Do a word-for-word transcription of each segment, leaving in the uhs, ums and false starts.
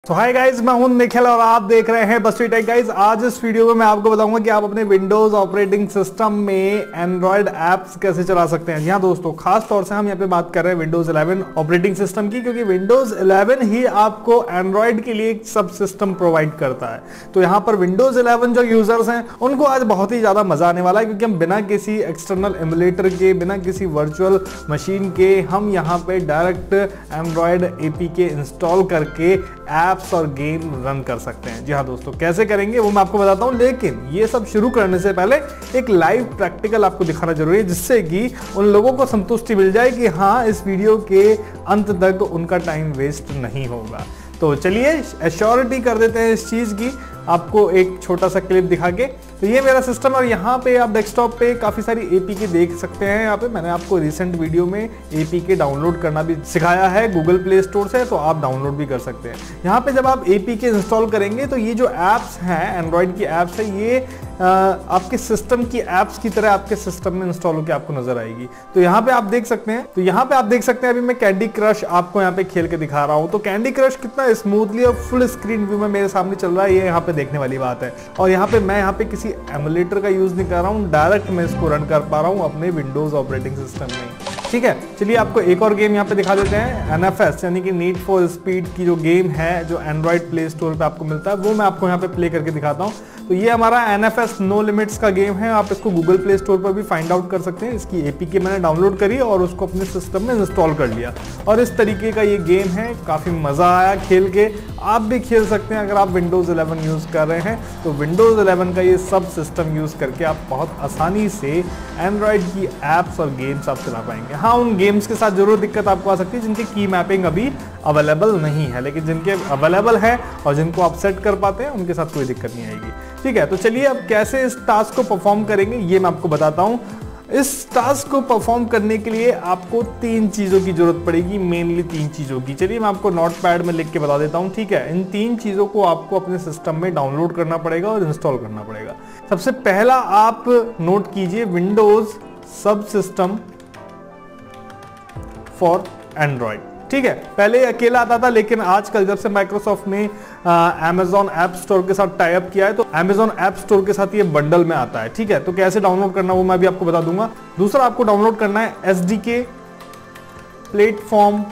तो hi guys, मैं हूं निखिल और आप देख रहे हैं बस्ती टेक गाइज। आज इस वीडियो में मैं आपको बताऊंगा कि आप अपने विंडोज ऑपरेटिंग सिस्टम में एंड्रॉयड ऐप्स कैसे चला सकते हैं। जी हाँ दोस्तों, खास तौर से हम यहाँ पे बात कर रहे हैं विंडोज इलेवन ऑपरेटिंग सिस्टम की, क्योंकि विंडोज इलेवन ही आपको एंड्रॉयड के लिए एक सब सिस्टम प्रोवाइड करता है। तो यहाँ पर विंडोज इलेवन जो यूजर्स हैं उनको आज बहुत ही ज्यादा मजा आने वाला है, क्योंकि हम बिना किसी एक्सटर्नल एमुलेटर के, बिना किसी वर्चुअल मशीन के हम यहाँ पे डायरेक्ट एंड्रॉयड एपीके इंस्टॉल करके एप्स और गेम रन कर सकते हैं। जी हाँ दोस्तों, कैसे करेंगे वो मैं आपको बताता हूँ, लेकिन ये सब शुरू करने से पहले एक लाइव प्रैक्टिकल आपको दिखाना जरूरी है, जिससे कि उन लोगों को संतुष्टि मिल जाए कि हाँ, इस वीडियो के अंत तक उनका टाइम वेस्ट नहीं होगा। तो चलिए एश्योरिटी कर देते हैं इस चीज की, आपको एक छोटा सा क्लिप दिखा के। तो ये मेरा सिस्टम, और यहाँ पे आप डेस्कटॉप पे काफ़ी सारी एपीके देख सकते हैं। यहाँ पे मैंने आपको रिसेंट वीडियो में एपीके डाउनलोड करना भी सिखाया है गूगल प्ले स्टोर से, तो आप डाउनलोड भी कर सकते हैं। यहाँ पे जब आप एपीके इंस्टॉल करेंगे तो ये जो ऐप्स हैं, एंड्रॉयड की ऐप्स है, ये आ, आपके सिस्टम की ऐप्स की तरह आपके सिस्टम में इंस्टॉल होकर आपको नजर आएगी। तो यहाँ पे आप देख सकते हैं, तो यहाँ पे आप देख सकते हैं अभी मैं कैंडी क्रश आपको यहाँ पे खेल के दिखा रहा हूँ। तो कैंडी क्रश कितना स्मूथली और फुल स्क्रीन व्यू में मेरे सामने चल रहा है, ये यहाँ पे देखने वाली बात है। और यहाँ पे मैं यहाँ पे किसी एमुलेटर का यूज नहीं कर रहा हूँ, डायरेक्ट मैं इसको रन कर पा रहा हूँ अपने विंडोज ऑपरेटिंग सिस्टम में। ठीक है, चलिए आपको एक और गेम यहाँ पे दिखा देते हैं। एन एफ एस यानी कि नीड फॉर स्पीड की जो गेम है, जो एंड्रॉयड प्ले स्टोर पे आपको मिलता है, वो मैं आपको यहाँ पे प्ले करके दिखाता हूँ। तो ये हमारा N F S no limits का गेम है। आप इसको गूगल प्ले स्टोर पर भी फाइंड आउट कर सकते हैं। इसकी एपीके मैंने डाउनलोड करी और उसको अपने सिस्टम में इंस्टॉल कर लिया, और इस तरीके का ये गेम है। काफी मजा आया खेल के, आप भी खेल सकते हैं। अगर आप विंडोज इलेवन यूज कर रहे हैं तो विंडोज इलेवन का ये सब सिस्टम यूज करके आप बहुत आसानी से एंड्रॉयड की एप्स और गेम्स आप चला पाएंगे। हाँ, उन गेम्स के साथ जरूर दिक्कत आपको आ सकती है जिनकी की मैपिंग अभी अवेलेबल नहीं है, लेकिन जिनके अवेलेबल है और जिनको आप सेट कर पाते हैं उनके साथ कोई दिक्कत नहीं आएगी। ठीक है, तो चलिए अब कैसे इस टास्क को परफॉर्म करेंगे ये मैं आपको बताता हूं। इस टास्क को परफॉर्म करने के लिए आपको तीन चीजों की जरूरत पड़ेगी, मेनली तीन चीजों की। चलिए मैं आपको नोटपैड में लिख के बता देता हूं। ठीक है, इन तीन चीजों को आपको अपने सिस्टम में डाउनलोड करना पड़ेगा और इंस्टॉल करना पड़ेगा। सबसे पहला आप नोट कीजिए, Windows subsystem for Android. ठीक है, पहले अकेला आता था, लेकिन आजकल जब से माइक्रोसॉफ्ट ने अमेज़न ऐप स्टोर के साथ टाई अप किया है, तो अमेज़न ऐप स्टोर के साथ ये बंडल में आता है। ठीक है, तो कैसे डाउनलोड करना वो मैं भी आपको बता दूंगा। दूसरा आपको डाउनलोड करना है SDK platform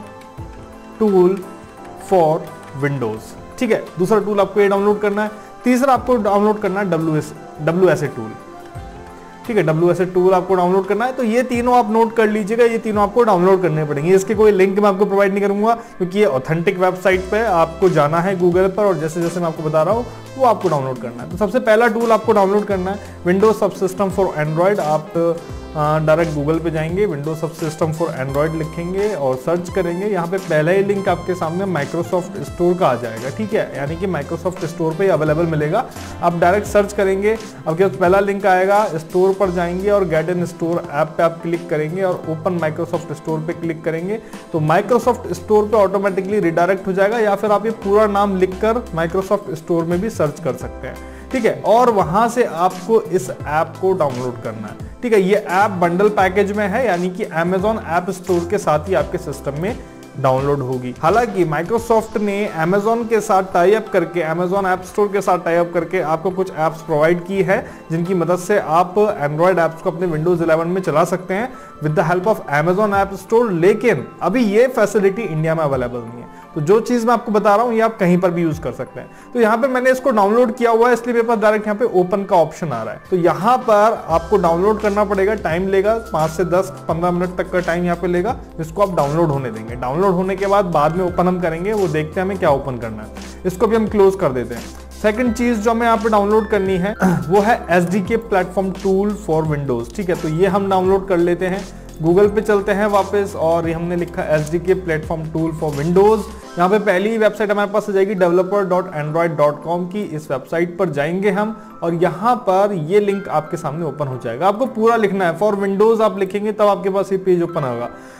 tool for Windows. ठीक है, दूसरा टूल आपको ये डाउनलोड करना है। तीसरा आपको डाउनलोड करना है W S W S A tool. ठीक है, डब्ल्यू एस ए टूल आपको डाउनलोड करना है। तो ये तीनों आप नोट कर लीजिएगा, ये तीनों आपको डाउनलोड करने पड़ेंगे। इसके कोई लिंक मैं आपको प्रोवाइड नहीं करूंगा, क्योंकि ये ऑथेंटिक वेबसाइट पे आपको जाना है गूगल पर, और जैसे जैसे मैं आपको बता रहा हूँ वो आपको डाउनलोड करना है। तो सबसे पहला टूल आपको डाउनलोड करना है Windows subsystem for Android. आप डायरेक्ट गूगल पे जाएंगे, Windows subsystem for Android लिखेंगे और सर्च करेंगे। यहाँ पे पहला ही लिंक आपके सामने माइक्रोसॉफ्ट स्टोर का आ जाएगा। ठीक है, यानी कि माइक्रोसॉफ्ट स्टोर पे अवेलेबल मिलेगा। आप डायरेक्ट सर्च करेंगे, आपके पास पहला लिंक आएगा, स्टोर पर जाएंगे और गेट इन स्टोर ऐप पे आप क्लिक करेंगे और ओपन माइक्रोसॉफ्ट स्टोर पे क्लिक करेंगे। तो माइक्रोसॉफ्ट स्टोर पे ऑटोमेटिकली रिडायरेक्ट हो जाएगा, या फिर आप ये पूरा नाम लिखकर माइक्रोसॉफ्ट स्टोर में भी सर्च कर सकते हैं। ठीक है, और वहां से आपको इस ऐप को डाउनलोड करना है। ठीक है, ये ऐप बंडल पैकेज में है, यानी कि अमेज़न ऐप स्टोर के साथ ही आपके सिस्टम में डाउनलोड होगी। हालांकि माइक्रोसॉफ्ट ने अमेज़न के साथ टाई अप करके, अमेज़न ऐप स्टोर के साथ टाई अप करके आपको कुछ ऐप्स प्रोवाइड की है, जिनकी मदद से आप एंड्रॉयड ऐप्स को अपने विंडोज इलेवन में चला सकते हैं with the help of Amazon app store. लेकिन अभी ये फैसिलिटी इंडिया में अवेलेबल नहीं है। तो जो चीज मैं आपको बता रहा हूं ये आप कहीं पर भी यूज कर सकते हैं। तो यहाँ पे मैंने इसको डाउनलोड किया हुआ है, इसलिए मेरे पास डायरेक्ट यहाँ पे ओपन का ऑप्शन आ रहा है। तो यहाँ पर आपको डाउनलोड करना पड़ेगा, टाइम लेगा, पांच से दस पंद्रह मिनट तक का टाइम यहाँ पे लेगा, जिसको आप डाउनलोड होने देंगे। डाउनलोड होने के बाद बाद में ओपन हम करेंगे, वो देखते हैं हमें क्या ओपन करना है। इसको भी हम क्लोज कर देते हैं। सेकंड चीज जो हमें यहाँ पे डाउनलोड करनी है वो है SDK platform tool for Windows. ठीक है, तो ये हम डाउनलोड कर लेते हैं। गूगल पे चलते हैं वापस, और ये हमने लिखा SDK platform tool for Windows. यहाँ पे पहली वेबसाइट हमारे पास आ जाएगी developer dot Android dot com की। इस वेबसाइट पर जाएंगे हम, और यहाँ पर ये लिंक आपके सामने ओपन हो जाएगा। आपको पूरा लिखना है, फॉर विंडोज आप लिखेंगे तब आपके पास ये पेज ओपन होगा।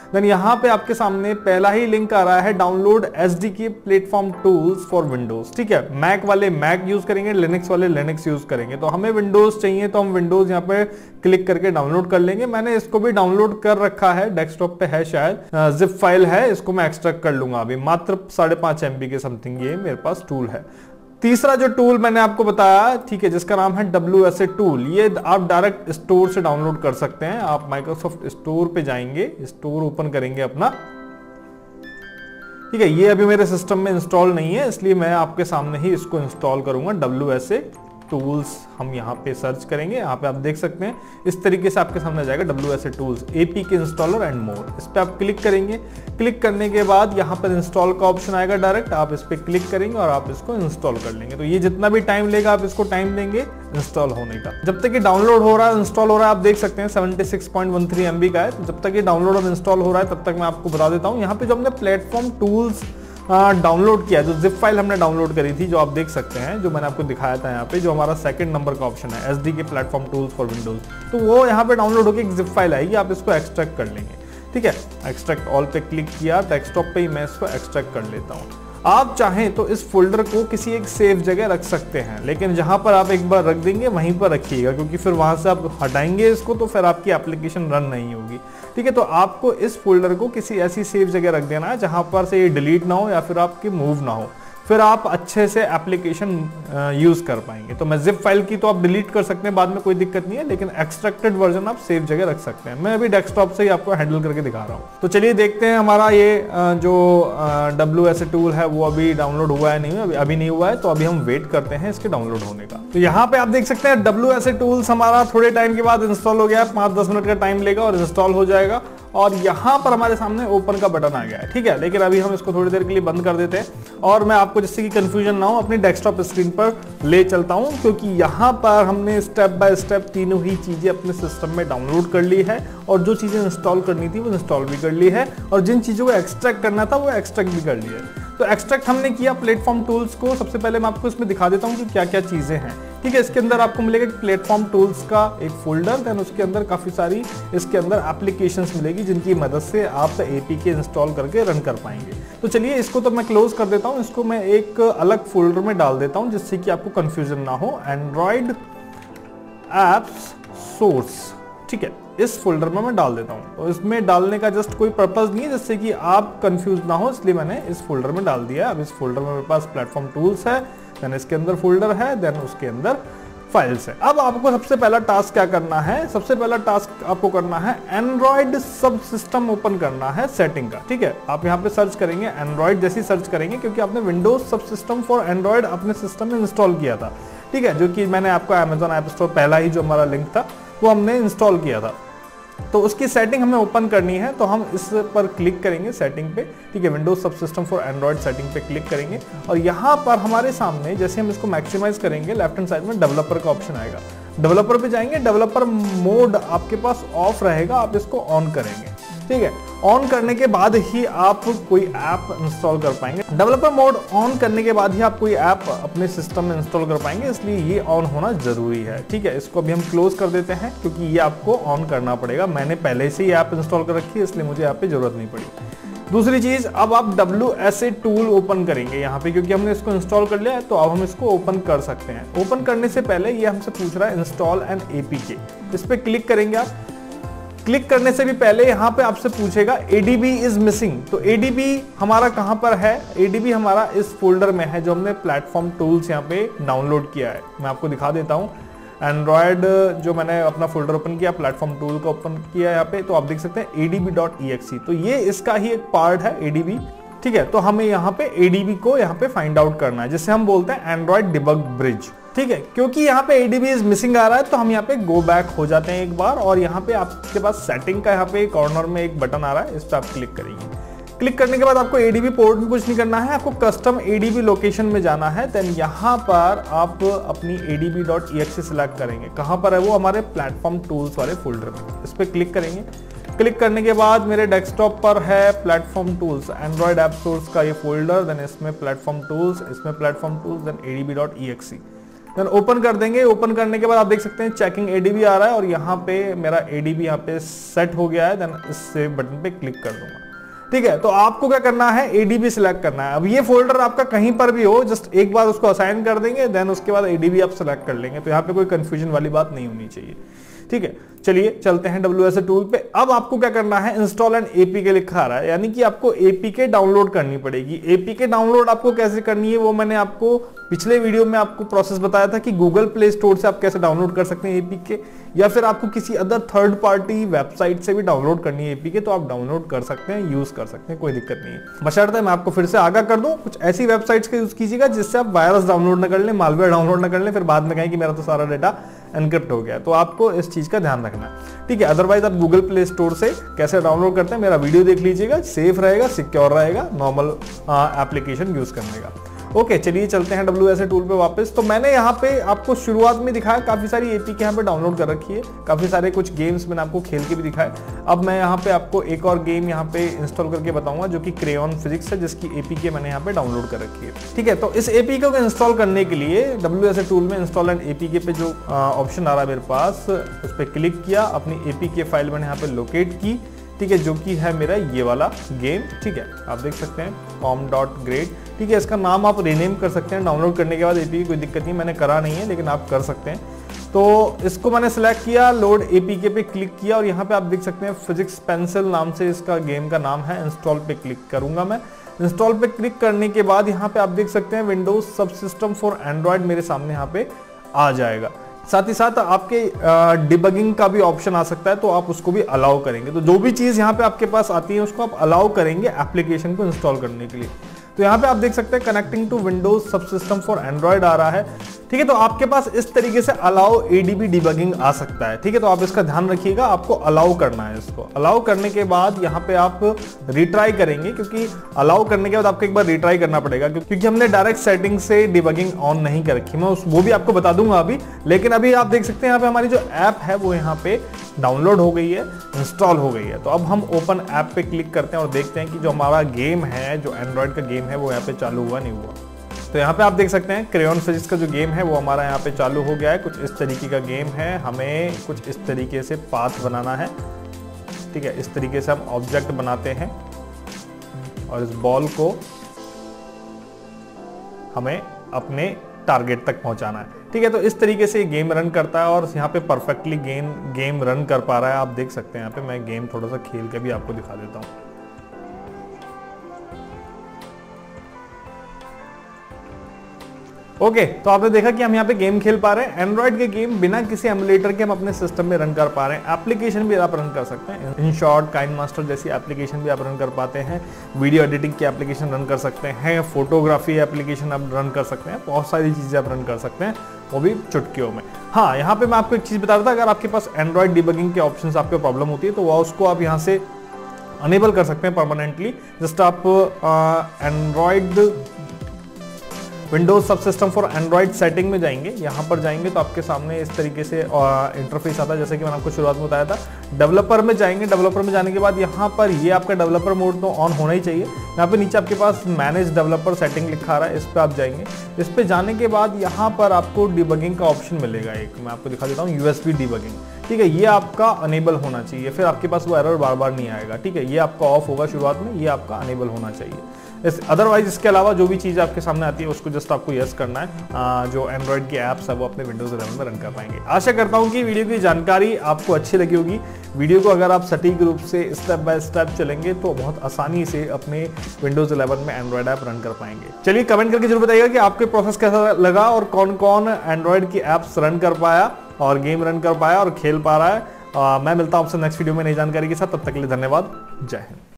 देन यहाँ पे आपके सामने पहला ही लिंक आ रहा है download SDK platform tools for Windows. ठीक है, मैक वाले मैक यूज करेंगे, लिनक्स वाले लिनक्स यूज करेंगे। तो हमें विंडोज चाहिए तो हम विंडोज यहाँ पे क्लिक करके डाउनलोड कर लेंगे। मैंने इसको भी डाउनलोड कर रखा है, डेस्कटॉप पे है शायद, जिप फाइल है, इसको मैं एक्सट्रैक्ट कर लूंगा अभी। मात्र साढ़े पांच एमबी के समथिंग ये मेरे पास टूल है। तीसरा जो टूल मैंने आपको बताया, ठीक है, जिसका नाम है डब्ल्यू एस ए टूल, ये आप डायरेक्ट स्टोर से डाउनलोड कर सकते हैं। आप माइक्रोसॉफ्ट स्टोर पे जाएंगे, स्टोर ओपन करेंगे अपना। ठीक है, ये अभी मेरे सिस्टम में इंस्टॉल नहीं है, इसलिए मैं आपके सामने ही इसको इंस्टॉल करूंगा। डब्ल्यू एस ए टूल्स हम यहाँ पे सर्च करेंगे, यहाँ पे आप देख सकते हैं इस तरीके से आपके सामने जाएगा W S A tools APK installer and more. इस पे आप क्लिक करेंगे। क्लिक करने के बाद यहाँ पर इंस्टॉल का ऑप्शन आएगा डायरेक्ट, आप इस पे क्लिक करेंगे और आप इसको इंस्टॉल कर लेंगे। तो ये जितना भी टाइम लेगा आप इसको टाइम देंगे इंस्टॉल होने का। जब तक ये डाउनलोड हो रहा है, इंस्टॉल हो रहा है, आप देख सकते हैं seventy six point one three MB का है। तो जब तक ये डाउनलोड और इंस्टॉल हो रहा है तब तक मैं आपको बता देता हूँ, यहाँ पे जो हमने प्लेटफॉर्म टूल्स डाउनलोड किया, जो जिप फाइल हमने डाउनलोड करी थी, जो आप देख सकते हैं, जो मैंने आपको दिखाया था यहाँ पे, जो हमारा सेकंड नंबर का ऑप्शन है SDK platform tools for Windows, तो वो यहाँ पे डाउनलोड होकर एक जिप फाइल आएगी, आप इसको एक्सट्रैक्ट कर लेंगे। ठीक है, एक्सट्रैक्ट ऑल पे क्लिक किया, डेस्कटॉप पे ही मैं इसको एक्सट्रैक्ट कर लेता हूँ। आप चाहें तो इस फोल्डर को किसी एक सेफ जगह रख सकते हैं, लेकिन जहां पर आप एक बार रख देंगे वहीं पर रखिएगा, क्योंकि फिर वहां से आप हटाएंगे इसको तो फिर आपकी एप्लीकेशन रन नहीं होगी। ठीक है, तो आपको इस फोल्डर को किसी ऐसी सेफ जगह रख देना है जहां पर से ये डिलीट ना हो या फिर आपकी मूव ना हो, फिर आप अच्छे से एप्लीकेशन यूज कर पाएंगे। तो मैं जिप फाइल की तो आप डिलीट कर सकते हैं बाद में, कोई दिक्कत नहीं है, लेकिन एक्सट्रैक्टेड वर्जन आप सेफ जगह रख सकते हैं। मैं अभी डेस्कटॉप से ही आपको हैंडल करके दिखा रहा हूँ। तो चलिए देखते हैं हमारा ये जो डब्ल्यू एस ए टूल है वो अभी डाउनलोड हुआ है नहीं, अभी अभी नहीं हुआ है, तो अभी हम वेट करते हैं इसके डाउनलोड होने का। तो यहाँ पे आप देख सकते हैं डब्ल्यू एस ए टूल्स हमारा थोड़े टाइम के बाद इंस्टॉल हो गया है, पांच दस मिनट का टाइम लेगा और इंस्टॉल हो जाएगा। और यहाँ पर हमारे सामने ओपन का बटन आ गया है। ठीक है, लेकिन अभी हम इसको थोड़ी देर के लिए बंद कर देते हैं और मैं आपको, जिससे कि कंफ्यूजन ना हो, अपनी डेस्कटॉप स्क्रीन पर ले चलता हूँ, क्योंकि यहाँ पर हमने स्टेप बाय स्टेप तीनों ही चीजें अपने सिस्टम में डाउनलोड कर ली है और जो चीजें इंस्टॉल करनी थी वो इंस्टॉल भी कर ली है और जिन चीजों को एक्सट्रैक्ट करना था वो एक्सट्रैक्ट भी कर लिया है। तो एक्सट्रैक्ट हमने किया प्लेटफॉर्म टूल्स को। सबसे पहले मैं आपको इसमें दिखा देता हूँ कि क्या क्या चीजें हैं। ठीक है, इसके अंदर आपको मिलेगा प्लेटफॉर्म टूल्स का एक फोल्डर, देन उसके अंदर काफी सारी इसके अंदर एप्लीकेशंस मिलेगी जिनकी मदद से आप एपीके इंस्टॉल करके रन कर पाएंगे। तो चलिए इसको तो मैं क्लोज कर देता हूँ, इसको मैं एक अलग फोल्डर में डाल देता हूँ जिससे कि आपको कंफ्यूजन ना हो। एंड्रॉइड एप्स सोर्स, ठीक है, इस फोल्डर में मैं डाल देता हूं। तो इसमें डालने का जस्ट कोई पर्पस नहीं है जिससे कि आप कंफ्यूज ना हो, इसलिए मैंने इस फोल्डर में डाल दिया है। अब इस फोल्डर में मेरे पास प्लेटफॉर्म टूल्स है, देन इसके अंदर फोल्डर है, देन उसके अंदर फाइल्स है। अब आपको सबसे पहला टास्क क्या करना है? सबसे पहला टास्क आपको करना है एंड्रॉइड सब सिस्टम ओपन करना है सेटिंग का। ठीक है, आप यहाँ पे सर्च करेंगे एंड्रॉइड, जैसी सर्च करेंगे क्योंकि आपने Windows subsystem for Android अपने सिस्टम में इंस्टॉल किया था। ठीक है, जो कि मैंने आपको अमेजॉन ऐप स्टोर पहला ही जो हमारा लिंक था वो हमने इंस्टॉल किया था। तो उसकी सेटिंग हमें ओपन करनी है, तो हम इस पर क्लिक करेंगे सेटिंग पे। ठीक है, Windows subsystem for Android setting पे क्लिक करेंगे और यहाँ पर हमारे सामने जैसे हम इसको मैक्सिमाइज करेंगे लेफ्ट हैंड साइड में डेवलपर का ऑप्शन आएगा। डेवलपर पे जाएंगे, डेवलपर मोड आपके पास ऑफ रहेगा, आप इसको ऑन करेंगे। ठीक है, ऑन करने के बाद ही आप कोई ऐप इंस्टॉल कर पाएंगे। डेवलपर मोड ऑन करने के बाद ही आप कोई ऐप अपने सिस्टम में इंस्टॉल कर पाएंगे, इसलिए ये ऑन होना जरूरी है। ठीक है, इसको अभी हम क्लोज कर देते हैं क्योंकि ये आपको ऑन करना पड़ेगा। मैंने पहले से ही ऐप इंस्टॉल कर रखी है, इसलिए मुझे यहाँ पे जरूरत नहीं पड़ी। दूसरी चीज, अब आप W S A tool open करेंगे यहाँ पे, क्योंकि हमने इसको इंस्टॉल कर लिया है तो अब हम इसको ओपन कर सकते हैं। ओपन करने से पहले ये हमसे पूछ रहा है इंस्टॉल एन एपीके, इस पे क्लिक करेंगे आप। क्लिक करने से भी पहले यहाँ पे आपसे पूछेगा एडीबी इज मिसिंग, तो एडीबी हमारा कहाँ पर है? एडीबी हमारा इस फोल्डर में है जो हमने प्लेटफॉर्म टूल्स यहाँ पे डाउनलोड किया है। मैं आपको दिखा देता हूँ, एंड्रॉयड जो मैंने अपना फोल्डर ओपन किया, प्लेटफॉर्म टूल का ओपन किया यहाँ पे, तो आप देख सकते हैं ADB dot E X E, तो ये इसका ही एक पार्ट है एडीबी। ठीक है, तो हमें यहाँ पे एडीबी को यहाँ पे फाइंड आउट करना है, जिसे हम बोलते हैं एंड्रॉयड डिबग ब्रिज। ठीक है, क्योंकि यहाँ पे एडीबी इज मिसिंग आ रहा है तो हम यहाँ पे गो बैक हो जाते हैं एक बार, और यहाँ पे आपके पास सेटिंग का यहाँ पे कॉर्नर में एक बटन आ रहा है, इस पर आप क्लिक करेंगे। क्लिक करने के बाद आपको एडीबी पोर्ट में कुछ नहीं करना है, आपको कस्टम एडीबी लोकेशन में जाना है। देन यहाँ पर आप अपनी ADB dot E X E select करेंगे। कहाँ पर है वो? हमारे प्लेटफॉर्म टूल्स वाले फोल्डर में। इस पर क्लिक करेंगे। क्लिक करने के बाद मेरे डेस्कटॉप पर है platform tools, Android app source का ये फोल्डर, देन इसमें प्लेटफॉर्म टूल्स, इसमें platform tools, then ADB dot E X E. Then open कर देंगे। ओपन करने के बाद आप देख सकते हैं चेकिंग एडीबी आ रहा है और यहाँ पे मेरा एडीबी यहाँ पे सेट हो गया है। देन इस सेव बटन पे क्लिक कर दूंगा। ठीक है, तो आपको क्या करना है, एडीबी सिलेक्ट करना है। अब ये फोल्डर आपका कहीं पर भी हो, जस्ट एक बार उसको असाइन कर देंगे, देन उसके बाद एडीबी आप सिलेक्ट कर लेंगे। तो यहाँ पे कोई कंफ्यूजन वाली बात नहीं होनी चाहिए। ठीक है, चलिए चलते हैं डब्ल्यू एस ए टूल पे। अब आपको क्या करना है, इंस्टॉल एंड एपीके लिखा आ रहा है, यानी कि आपको एपीके डाउनलोड करनी पड़ेगी। एपीके डाउनलोड आपको कैसे करनी है वो मैंने आपको पिछले वीडियो में आपको प्रोसेस बताया था कि गूगल प्ले स्टोर से आप कैसे डाउनलोड कर सकते हैं एपीके, या फिर आपको किसी अदर थर्ड पार्टी वेबसाइट से भी डाउनलोड करनी है एपीके, तो आप डाउनलोड कर सकते हैं, यूज कर सकते हैं, कोई दिक्कत नहीं है। बशर्ते मैं आपको फिर से आगाह कर दूं, कुछ ऐसी वेबसाइट्स का यूज कीजिएगा जिससे आप वायरस डाउनलोड न कर लें, मालवेयर डाउनलोड न कर लें, फिर बाद में कहें कि मेरा तो सारा डाटा एनक्रिप्ट हो गया। तो आपको इस चीज का ध्यान रखना है। ठीक है, अदरवाइज आप गूगल प्ले स्टोर से कैसे डाउनलोड करते हैं मेरा वीडियो देख लीजिएगा, सेफ रहेगा, सिक्योर रहेगा नॉर्मल एप्लीकेशन यूज करने का। ओके, चलिए चलते हैं डब्ल्यू एस ए टूल पे वापस। तो मैंने यहाँ पे आपको शुरुआत में दिखाया काफी सारी एपीके यहाँ पे डाउनलोड कर रखी है, काफी सारे कुछ गेम्स मैंने आपको खेल के भी दिखाए। अब मैं यहाँ पे आपको एक और गेम यहाँ पे इंस्टॉल करके बताऊंगा जो कि क्रेयॉन फिजिक्स है, जिसकी एपीके मैंने यहाँ पे डाउनलोड कर रखी है। ठीक है, तो इस एपीके को इंस्टॉल करने के लिए डब्ल्यू एस ए टूल में इंस्टॉल एंड एपीके पे जो ऑप्शन आ रहा है मेरे पास, उस पर क्लिक किया, अपनी एपीके फाइल मैंने यहाँ पे लोकेट की। ठीक है, जो कि है मेरा ये वाला गेम। ठीक है, आप देख सकते हैं कॉम डॉट ग्रेड। ठीक है, इसका नाम आप रीनेम कर सकते हैं डाउनलोड करने के बाद एपीके, कोई दिक्कत नहीं, मैंने करा नहीं है लेकिन आप कर सकते हैं। तो इसको मैंने सिलेक्ट किया, लोड एपीके पे क्लिक किया और यहाँ पे आप देख सकते हैं फिजिक्स पेंसिल नाम से इसका गेम का नाम है। इंस्टॉल पे क्लिक करूंगा मैं। इंस्टॉल पे क्लिक करने के बाद यहाँ पे आप देख सकते हैं Windows subsystem for Android मेरे सामने यहाँ पे आ जाएगा। साथ ही साथ आपके डिबगिंग का भी ऑप्शन आ सकता है, तो आप उसको भी अलाउ करेंगे। तो जो भी चीज यहाँ पे आपके पास आती है उसको आप अलाउ करेंगे एप्लीकेशन को इंस्टॉल करने के लिए। तो यहाँ पे आप देख सकते हैं connecting to Windows subsystem for Android आ रहा है। ठीक है, तो आपके पास इस तरीके से अलाउ एडीबी डिबगिंग आ सकता है। ठीक है, तो आप इसका ध्यान रखिएगा, आपको अलाउ करना है। इसको अलाउ करने के बाद यहाँ पे आप रिट्राई करेंगे, क्योंकि अलाउ करने के बाद आपको एक बार रिट्राई करना पड़ेगा, क्योंकि हमने डायरेक्ट सेटिंग से डिबगिंग ऑन नहीं कर रखी। मैं उस वो भी आपको बता दूंगा अभी, लेकिन अभी आप देख सकते हैं यहाँ पे हमारी जो ऐप है वो यहाँ पे डाउनलोड हो गई है, इंस्टॉल हो गई है। तो अब हम ओपन ऐप पे क्लिक करते हैं और देखते हैं कि जो हमारा गेम है, जो एंड्रॉइड का गेम है, वो यहाँ पे चालू हुआ नहीं हुआ। तो यहाँ पे आप देख सकते हैं क्रेयॉन फिजिक्स का जो गेम है वो हमारा यहाँ पे चालू हो गया है। कुछ इस तरीके का गेम है, हमें कुछ इस तरीके से पाथ बनाना है। ठीक है, इस तरीके से हम ऑब्जेक्ट बनाते हैं और इस बॉल को हमें अपने टारगेट तक पहुंचाना है। ठीक है, तो इस तरीके से गेम रन करता है और यहाँ पे परफेक्टली गेम गेम रन कर पा रहा है। आप देख सकते हैं यहाँ पे, मैं गेम थोड़ा सा खेल के भी आपको दिखा देता हूँ। ओके okay, तो आपने देखा कि हम यहाँ पे गेम खेल पा रहे हैं। एंड्रॉइड के गेम बिना किसी एमुलेटर के हम अपने सिस्टम में रन कर पा रहे हैं। एप्लीकेशन भी आप रन कर सकते हैं, इन शॉर्ट काइंड मास्टर जैसी एप्लीकेशन भी आप रन कर पाते हैं। वीडियो एडिटिंग की एप्लीकेशन रन कर सकते हैं, फोटोग्राफी एप्लीकेशन आप रन कर सकते हैं, बहुत सारी चीजें आप रन कर सकते हैं, वो भी चुटकियों में। हाँ, यहाँ पे मैं आपको एक चीज बता रहा था, अगर आपके पास एंड्रॉइड डिबगिंग के ऑप्शन आपको प्रॉब्लम होती है तो वह उसको आप यहाँ से अनेबल कर सकते हैं परमानेंटली। जस्ट आप Android Windows subsystem for Android setting में जाएंगे, यहाँ पर जाएंगे तो आपके सामने इस तरीके से इंटरफेस आता है, जैसे कि मैंने आपको शुरुआत में बताया था। डेवलपर में जाएंगे, डेवलपर में जाने के बाद यहाँ पर ये आपका डेवलपर मोड तो ऑन होना ही चाहिए। यहाँ पे नीचे आपके पास मैनेज डेवलपर सेटिंग लिखा रहा है, इस पर आप जाएंगे। इस पर जाने के बाद यहाँ पर आपको डिबगिंग का ऑप्शन मिलेगा, एक मैं आपको दिखा देता हूँ, यूएसबी डिबगिंग। ठीक है, ये आपका अनेबल होना चाहिए, फिर आपके पास वो एरर बार बार नहीं आएगा। ठीक है, ये आपका ऑफ होगा शुरुआत में, ये आपका अनेबल होना चाहिए। इस अदरवाइज इसके अलावा जो भी चीज़ आपके सामने आती है उसको जस्ट आपको यस करना है। आ, जो एंड्रॉइड के ऐप्स है वो अपने विंडोज इलेवन में रन कर पाएंगे। आशा करता हूँ कि वीडियो की जानकारी आपको अच्छी लगी होगी। वीडियो को अगर आप सटीक रूप से स्टेप बाय स्टेप चलेंगे तो बहुत आसानी से अपने विंडोज इलेवन में एंड्रॉइड ऐप रन कर पाएंगे। चलिए कमेंट करके जरूर बताइएगा कि आपके प्रोसेस कैसा लगा और कौन कौन एंड्रॉइड की ऐप्स रन कर पाया और गेम रन कर पाया और खेल पा रहा है। आ, मैं मिलता हूँ आपसे नेक्स्ट वीडियो में नई जानकारी के साथ, तब तक के लिए धन्यवाद, जय हिंद।